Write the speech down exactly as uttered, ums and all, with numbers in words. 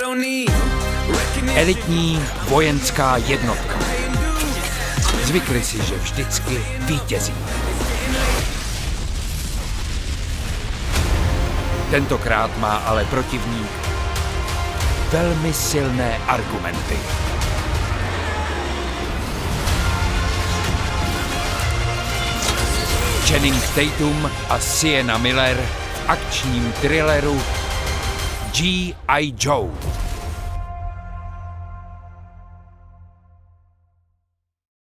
Elitní vojenská jednotka. Zvykli si, že vždycky vítězí. Tentokrát má ale protivník velmi silné argumenty. Channing Tatum a Sienna Miller v akčním thrilleru G I Joe.